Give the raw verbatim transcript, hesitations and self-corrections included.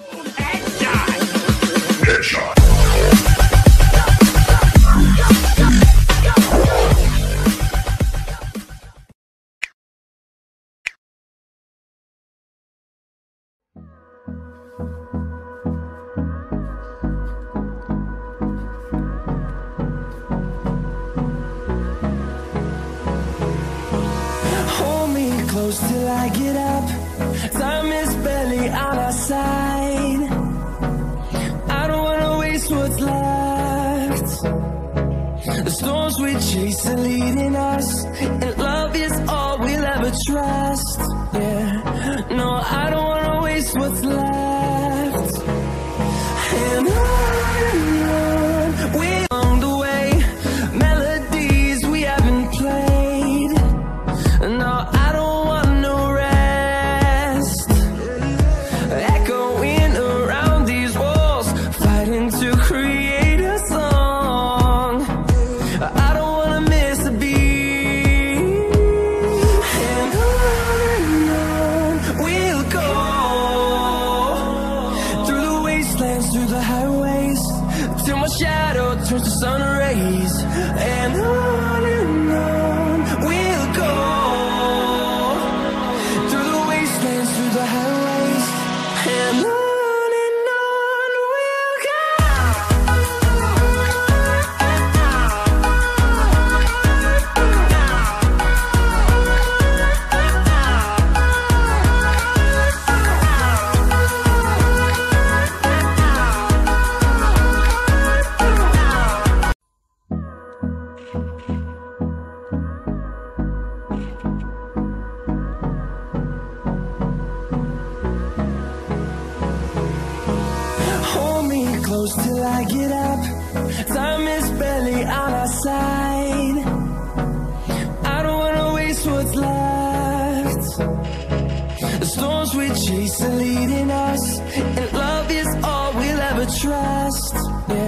Close till I get up. Time is barely on our side. I don't wanna waste what's left. The storms we chase are leading us, and love is all we'll ever trust. Yeah, no, I don't wanna waste what's left. And on we along the way, melodies we haven't played. No, I don't through the highways till my shadow turns to sun rays, and on and on we'll go through the wastelands, through the highways, and on. Close till I get up. Time is barely on our side. I don't wanna waste what's left. The storms we chase are leading us, and love is all we'll ever trust. Yeah.